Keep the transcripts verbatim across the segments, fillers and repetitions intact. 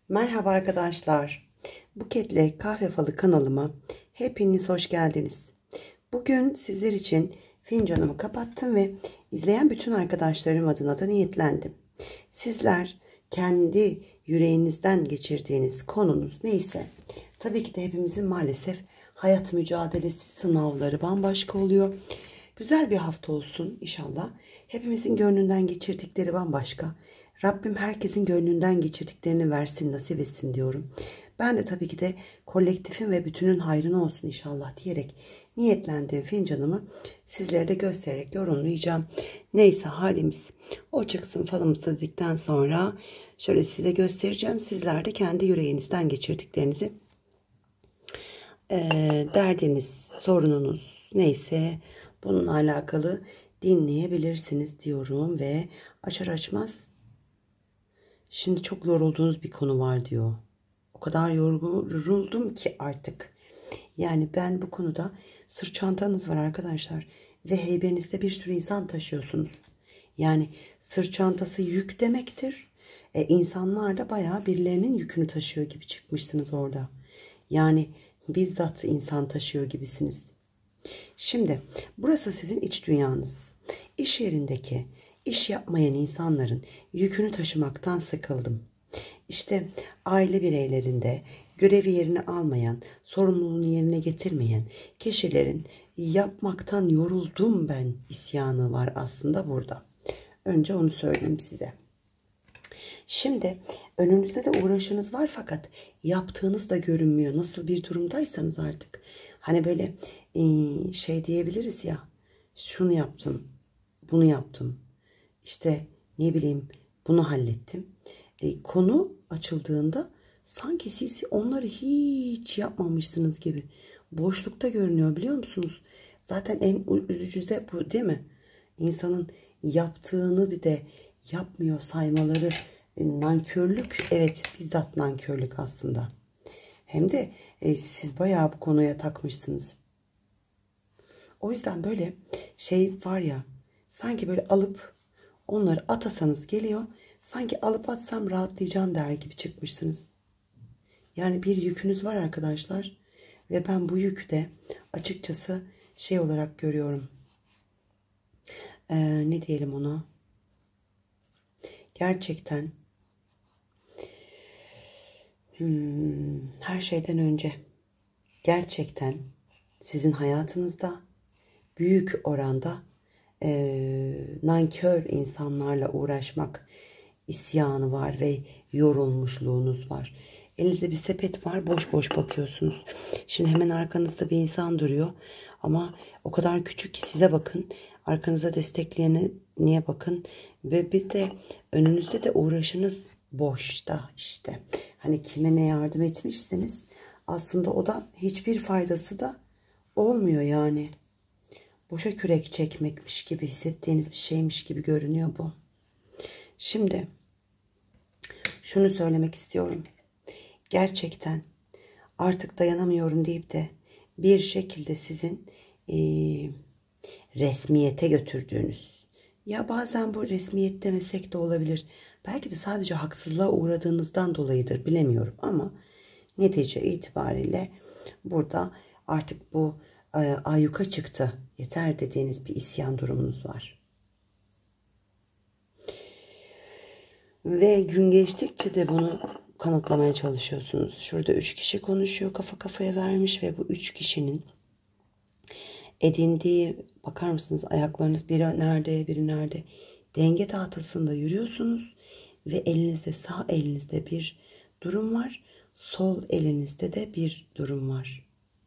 Merhaba arkadaşlar. Buketle Kahve Falı kanalıma hepiniz hoş geldiniz. Bugün sizler için fincanımı kapattım ve izleyen bütün arkadaşlarım adına da niyetlendim. Sizler kendi yüreğinizden geçirdiğiniz konunuz neyse, tabii ki de hepimizin maalesef hayat mücadelesi, sınavları bambaşka oluyor. Güzel bir hafta olsun inşallah. Hepimizin gönlünden geçirdikleri bambaşka. Rabbim herkesin gönlünden geçirdiklerini versin, nasip etsin diyorum. Ben de tabii ki de kolektifin ve bütünün hayrına olsun inşallah diyerek niyetlendiğim fincanımı sizlere de göstererek yorumlayacağım. Neyse halimiz o çıksın falımız dedikten sonra şöyle size göstereceğim. Sizler de kendi yüreğinizden geçirdiklerinizi, e, derdiniz, sorununuz neyse bununla alakalı dinleyebilirsiniz diyorum ve açar açmaz şimdi çok yorulduğunuz bir konu var diyor. O kadar yoruldum ki artık. Yani ben bu konuda sırt çantanız var arkadaşlar. Ve heybenizde bir sürü insan taşıyorsunuz. Yani sırt çantası yük demektir. E, insanlar da bayağı birilerinin yükünü taşıyor gibi çıkmışsınız orada. Yani bizzat insan taşıyor gibisiniz. Şimdi burası sizin iç dünyanız. İş yerindeki iş yapmayan insanların yükünü taşımaktan sıkıldım. İşte aile bireylerinde görevi yerine almayan, sorumluluğunu yerine getirmeyen kişilerin yapmaktan yoruldum ben isyanı var aslında burada. Önce onu söyleyeyim size. Şimdi önünüzde de uğraşınız var fakat yaptığınız da görünmüyor. Nasıl bir durumdaysanız artık. Hani böyle şey diyebiliriz ya, şunu yaptım, bunu yaptım. İşte ne bileyim bunu hallettim. E, konu açıldığında sanki siz onları hiç yapmamışsınız gibi boşlukta görünüyor, biliyor musunuz? Zaten en üzücü de bu değil mi? İnsanın yaptığını bir de yapmıyor saymaları, e, nankörlük. Evet, bizzat nankörlük aslında. Hem de e, siz bayağı bu konuya takmışsınız. O yüzden böyle şey var ya, sanki böyle alıp onları atasanız geliyor. Sanki alıp atsam rahatlayacağım der gibi çıkmışsınız. Yani bir yükünüz var arkadaşlar. Ve ben bu yükü de açıkçası şey olarak görüyorum. Ee, ne diyelim ona? Gerçekten hmm, her şeyden önce gerçekten sizin hayatınızda büyük oranda e, nankör insanlarla uğraşmak isyanı var ve yorulmuşluğunuz var. Elinizde bir sepet var, boş boş bakıyorsunuz. Şimdi hemen arkanızda bir insan duruyor ama o kadar küçük ki size bakın, arkanıza destekleyene niye bakın ve bir de önünüzde de uğraşınız boşta işte. Hani kime ne yardım etmişsiniz aslında o da hiçbir faydası da olmuyor yani. Boşa kürek çekmekmiş gibi hissettiğiniz bir şeymiş gibi görünüyor bu. Şimdi şunu söylemek istiyorum. Gerçekten artık dayanamıyorum deyip de bir şekilde sizin e, resmiyete götürdüğünüz, ya bazen bu resmiyet demesek de olabilir. Belki de sadece haksızlığa uğradığınızdan dolayıdır, bilemiyorum ama netice itibariyle burada artık bu e, ayyuka çıktı, yeter dediğiniz bir isyan durumunuz var. Ve gün geçtikçe de bunu kanıtlamaya çalışıyorsunuz. Şurada üç kişi konuşuyor, kafa kafaya vermiş ve bu üç kişinin edindiği, bakar mısınız ayaklarınız biri nerede biri nerede, denge tahtasında yürüyorsunuz ve elinizde, sağ elinizde bir durum var, sol elinizde de bir durum var.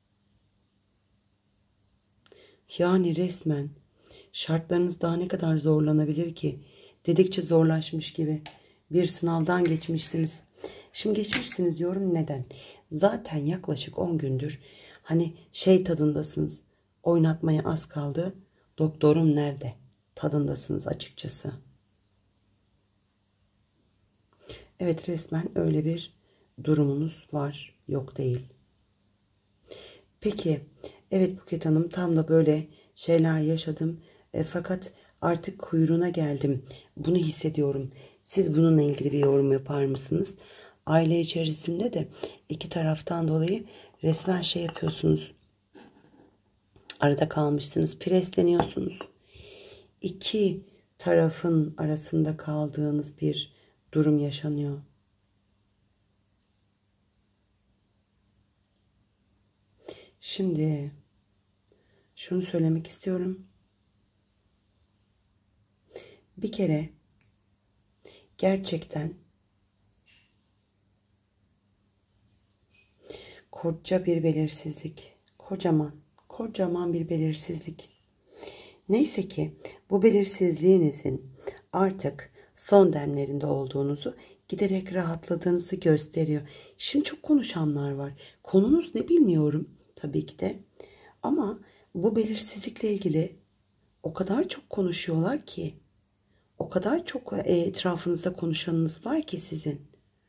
Yani resmen şartlarınız daha ne kadar zorlanabilir ki dedikçe zorlaşmış gibi bir sınavdan geçmişsiniz. Şimdi geçmişsiniz diyorum, neden? Zaten yaklaşık on gündür hani şey tadındasınız. Oynatmaya az kaldı. Doktorum nerede? Tadındasınız açıkçası. Evet, resmen öyle bir durumunuz var. Yok değil. Peki. Evet Buket Hanım, tam da böyle şeyler yaşadım. E, fakat artık kuyruğuna geldim. Bunu hissediyorum. Siz bununla ilgili bir yorum yapar mısınız? Aile içerisinde de iki taraftan dolayı resmen şey yapıyorsunuz. Arada kalmışsınız, presleniyorsunuz. İki tarafın arasında kaldığınız bir durum yaşanıyor. Şimdi şunu söylemek istiyorum. Bir kere gerçekten koca bir belirsizlik, kocaman, kocaman bir belirsizlik. Neyse ki bu belirsizliğinizin artık son demlerinde olduğunuzu, giderek rahatladığınızı gösteriyor. Şimdi çok konuşanlar var. Konunuz ne bilmiyorum tabii ki de. Ama bu belirsizlikle ilgili o kadar çok konuşuyorlar ki, o kadar çok etrafınızda konuşanınız var ki sizin.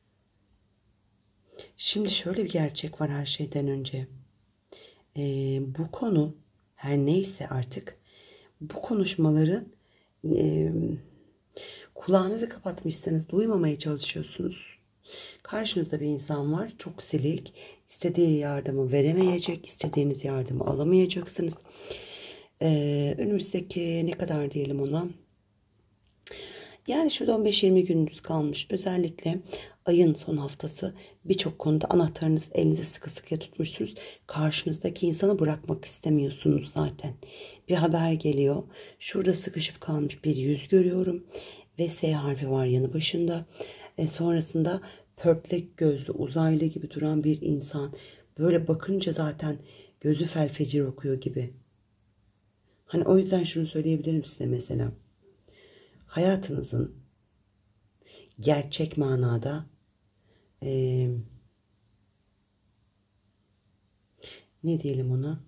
Şimdi şöyle bir gerçek var her şeyden önce. Ee, bu konu her neyse artık, bu konuşmaları e, kulağınızı kapatmışsınız, duymamaya çalışıyorsunuz. Karşınızda bir insan var, çok silik, istediği yardımı veremeyecek, istediğiniz yardımı alamayacaksınız. Ee, önümüzdeki ne kadar diyelim ona? Yani şurada on beş yirmi gününüz kalmış. Özellikle ayın son haftası birçok konuda anahtarınız elinize sıkı sıkıya tutmuşsunuz. Karşınızdaki insanı bırakmak istemiyorsunuz zaten. Bir haber geliyor. Şurada sıkışıp kalmış bir yüz görüyorum. Ve S harfi var yanı başında. E sonrasında pörtlek gözlü, uzaylı gibi duran bir insan. Böyle bakınca zaten gözü felfecir okuyor gibi. Hani o yüzden şunu söyleyebilirim size mesela. Hayatınızın gerçek manada e, ne diyelim ona?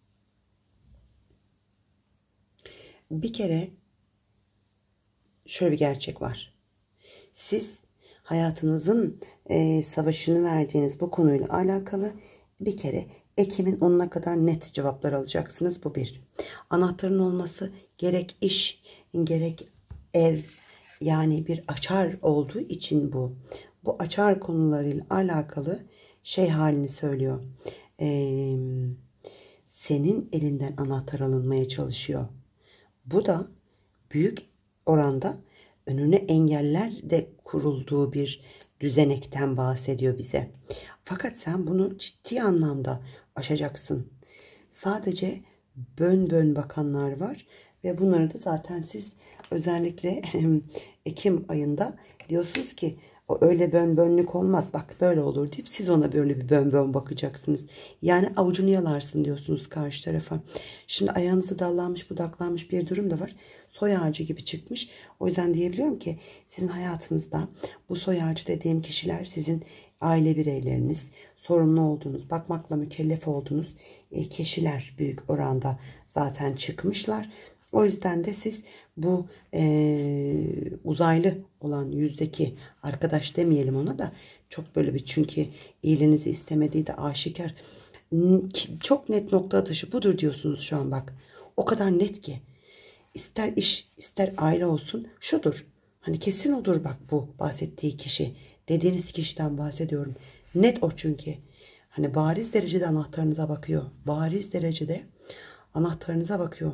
Bir kere şöyle bir gerçek var. Siz hayatınızın e, savaşını verdiğiniz bu konuyla alakalı bir kere Ekim'in onuna kadar net cevaplar alacaksınız. Bu bir. Anahtarın olması gerek iş, gerek ev, yani bir açar olduğu için bu. Bu açar konularıyla alakalı şey halini söylüyor. Ee, senin elinden anahtar alınmaya çalışıyor. Bu da büyük oranda önüne engeller de kurulduğu bir düzenekten bahsediyor bize. Fakat sen bunu ciddi anlamda aşacaksın. Sadece bön bön bakanlar var ve bunları da zaten siz özellikle Ekim ayında diyorsunuz ki o öyle bön bönlük olmaz, bak böyle olur deyip siz ona böyle bir bön bön bakacaksınız. Yani avucunu yalarsın diyorsunuz karşı tarafa. Şimdi ayağınıza dallanmış budaklanmış bir durum da var. Soy ağacı gibi çıkmış. O yüzden diyebiliyorum ki sizin hayatınızda bu soy ağacı dediğim kişiler sizin aile bireyleriniz, sorumlu olduğunuz, bakmakla mükellef olduğunuz kişiler büyük oranda zaten çıkmışlar. O yüzden de siz bu e, uzaylı olan yüzdeki arkadaş demeyelim ona da, çok böyle bir, çünkü iyiliğinizi istemediği de aşikar. Çok net nokta atışı budur diyorsunuz şu an bak. O kadar net ki. İster iş ister aile olsun şudur. Hani kesin odur bak bu bahsettiği kişi. Dediğiniz kişiden bahsediyorum. Net o çünkü. Hani bariz derecede anahtarınıza bakıyor. Bariz derecede anahtarınıza bakıyor.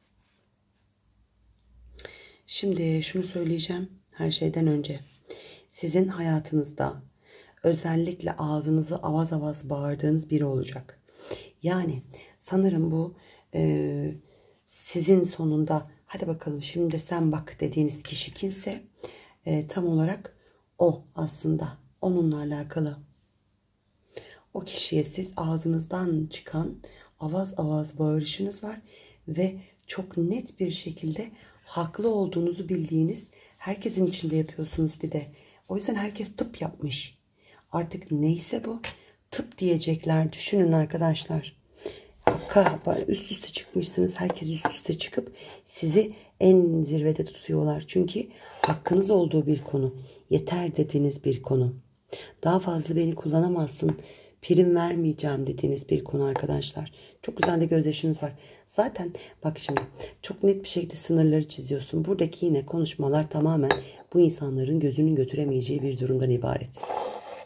Şimdi şunu söyleyeceğim her şeyden önce. Sizin hayatınızda özellikle ağzınızı avaz avaz bağırdığınız biri olacak. Yani sanırım bu e, sizin sonunda hadi bakalım şimdi de sen bak dediğiniz kişi kimse e, tam olarak o aslında. Onunla alakalı. O kişiye siz ağzınızdan çıkan avaz avaz bağırışınız var ve çok net bir şekilde haklı olduğunuzu bildiğiniz, herkesin içinde yapıyorsunuz bir de. O yüzden herkes tıp yapmış. Artık neyse bu tıp diyecekler. Düşünün arkadaşlar. Hakka üst üste çıkmışsınız. Herkes üst üste çıkıp sizi en zirvede tutuyorlar. Çünkü hakkınız olduğu bir konu. Yeter dediğiniz bir konu. Daha fazla beni kullanamazsın, prim vermeyeceğim dediğiniz bir konu arkadaşlar. Çok güzel de gözyaşınız var. Zaten bak şimdi çok net bir şekilde sınırları çiziyorsun. Buradaki yine konuşmalar tamamen bu insanların gözünün götüremeyeceği bir durumdan ibaret.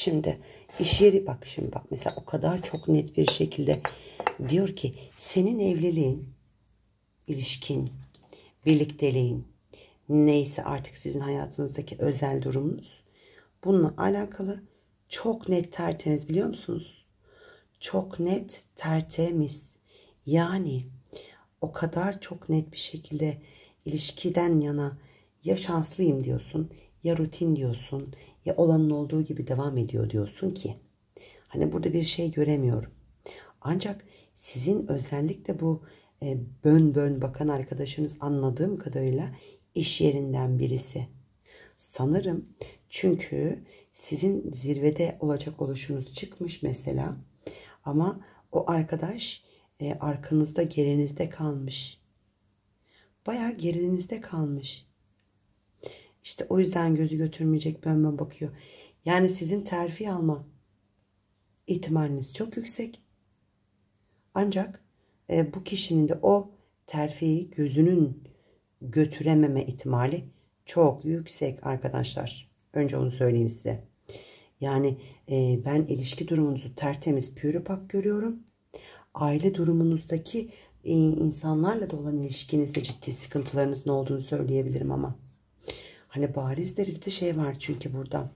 Şimdi iş yeri, bak şimdi bak mesela o kadar çok net bir şekilde diyor ki senin evliliğin, ilişkin, birlikteliğin, neyse artık sizin hayatınızdaki özel durumunuz, bununla alakalı çok net, tertemiz, biliyor musunuz? Çok net, tertemiz. Yani o kadar çok net bir şekilde ilişkiden yana ya şanslıyım diyorsun, ya rutin diyorsun, ya olanın olduğu gibi devam ediyor diyorsun ki hani burada bir şey göremiyorum. Ancak sizin özellikle bu e, bön bön bakan arkadaşınız anladığım kadarıyla iş yerinden birisi. Sanırım, çünkü sizin zirvede olacak oluşunuz çıkmış mesela, ama o arkadaş e, arkanızda, gerinizde kalmış. Bayağı gerinizde kalmış. İşte o yüzden gözü götürmeyecek, bön bön bakıyor. Yani sizin terfi alma ihtimaliniz çok yüksek. Ancak e, bu kişinin de o terfiyi gözünün götürememe ihtimali çok yüksek arkadaşlar. Önce onu söyleyeyim size. Yani e, ben ilişki durumunuzu tertemiz, pürüpak görüyorum. Aile durumunuzdaki e, insanlarla da olan ilişkinizde ciddi sıkıntılarınızın olduğunu söyleyebilirim ama. Hani bariz derecede şey var çünkü burada.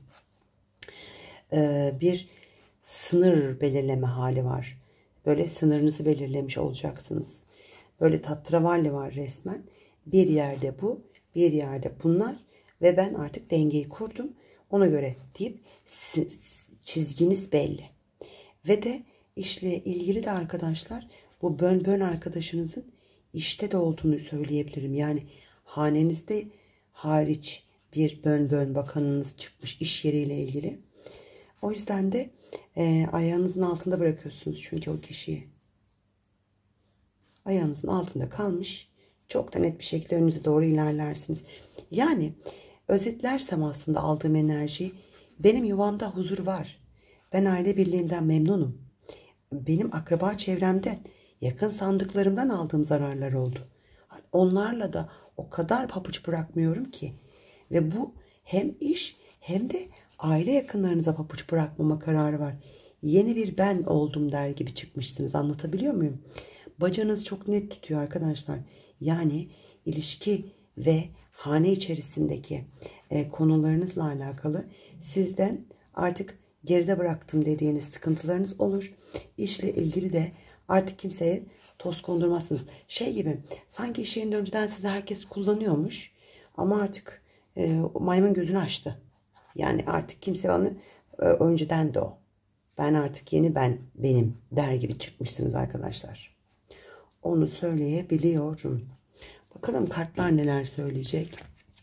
E, bir sınır belirleme hali var. Böyle sınırınızı belirlemiş olacaksınız. Böyle tatravalli var resmen. Bir yerde bu, bir yerde bunlar ve ben artık dengeyi kurdum. Ona göre deyip çizginiz belli. Ve de işle ilgili de arkadaşlar, bu bön bön arkadaşınızın işte de olduğunu söyleyebilirim. Yani hanenizde hariç bir bön bön bakanınız çıkmış iş yeriyle ilgili. O yüzden de e, ayağınızın altında bırakıyorsunuz çünkü o kişiyi. Ayağınızın altında kalmış. Çok da net bir şekilde önünüze doğru ilerlersiniz. Yani özetlersem aslında aldığım enerji, benim yuvamda huzur var. Ben aile birliğimden memnunum. Benim akraba çevremden, yakın sandıklarımdan aldığım zararlar oldu. Onlarla da o kadar pabuç bırakmıyorum ki. Ve bu hem iş hem de aile yakınlarınıza pabuç bırakmama kararı var. Yeni bir ben oldum der gibi çıkmışsınız. Anlatabiliyor muyum? Bacanız çok net tutuyor arkadaşlar. Yani ilişki ve hane içerisindeki e, konularınızla alakalı sizden artık geride bıraktım dediğiniz sıkıntılarınız olur. İşle ilgili de artık kimseye toz kondurmazsınız. Şey gibi, sanki iş yerinde önceden sizi herkes kullanıyormuş ama artık e, maymun gözünü açtı. Yani artık kimse bana e, önceden de o. Ben artık yeni ben benim der gibi çıkmışsınız arkadaşlar. Onu söyleyebiliyorum. Bakalım kartlar neler söyleyecek.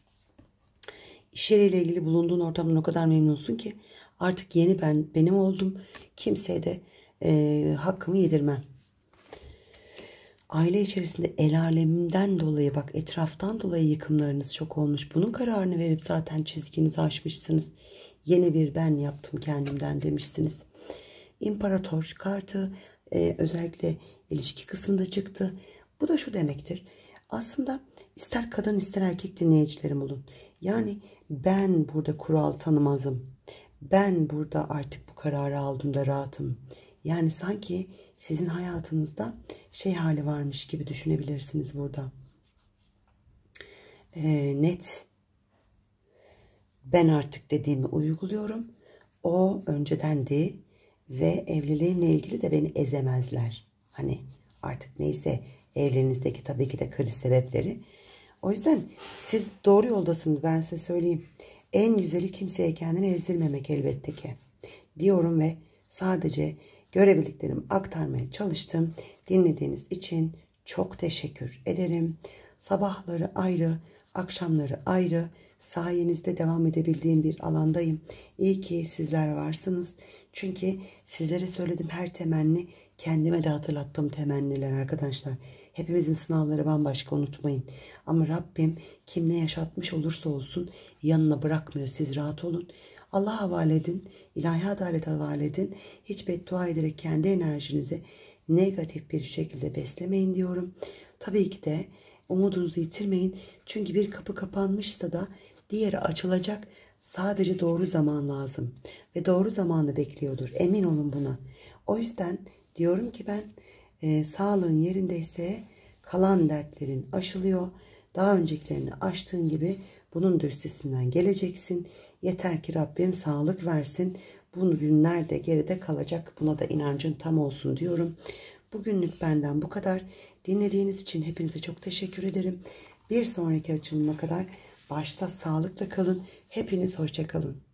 İş yeriyle ilgili bulunduğun ortamdan o kadar memnunsun ki artık yeni ben benim oldum. Kimseye de e, hakkımı yedirmem. Aile içerisinde el alemimden dolayı, bak etraftan dolayı yıkımlarınız çok olmuş. Bunun kararını verip zaten çizginizi aşmışsınız. Yeni bir ben yaptım kendimden demişsiniz. İmparator kartı e, özellikle ilişki kısmında çıktı. Bu da şu demektir. Aslında ister kadın ister erkek dinleyicilerim olun. Yani ben burada kural tanımazım. Ben burada artık bu kararı aldım da rahatım. Yani sanki sizin hayatınızda şey hali varmış gibi düşünebilirsiniz burada. Ee, net. Ben artık dediğimi uyguluyorum. O öncedendi ve evliliğimle ilgili de beni ezemezler. Hani artık neyse evliliğinizdeki tabii ki de kriz sebepleri. O yüzden siz doğru yoldasınız, ben size söyleyeyim. En güzeli kimseye kendini ezdirmemek elbette ki. Diyorum ve sadece görebildiklerimi aktarmaya çalıştım. Dinlediğiniz için çok teşekkür ederim. Sabahları ayrı, akşamları ayrı. Sayenizde devam edebildiğim bir alandayım. İyi ki sizler varsınız. Çünkü sizlere söylediğim her temenni kendime de hatırlattığım temenniler arkadaşlar. Hepimizin sınavları bambaşka, unutmayın. Ama Rabbim kim ne yaşatmış olursa olsun yanına bırakmıyor. Siz rahat olun. Allah'a havale edin. İlahi adalete havale edin. Hiç beddua ederek kendi enerjinizi negatif bir şekilde beslemeyin diyorum. Tabii ki de umudunuzu yitirmeyin. Çünkü bir kapı kapanmışsa da diğeri açılacak. Sadece doğru zaman lazım. ve doğru zamanı bekliyordur. Emin olun buna. O yüzden diyorum ki ben e, sağlığın yerindeyse kalan dertlerin aşılıyor. Daha öncekilerini aştığın gibi bunun da üstesinden geleceksin. Yeter ki Rabbim sağlık versin. Bu günler de geride kalacak. Buna da inancın tam olsun diyorum. Bugünlük benden bu kadar. Dinlediğiniz için hepinize çok teşekkür ederim. Bir sonraki açılıma kadar başta sağlıkla kalın. Hepiniz hoşça kalın.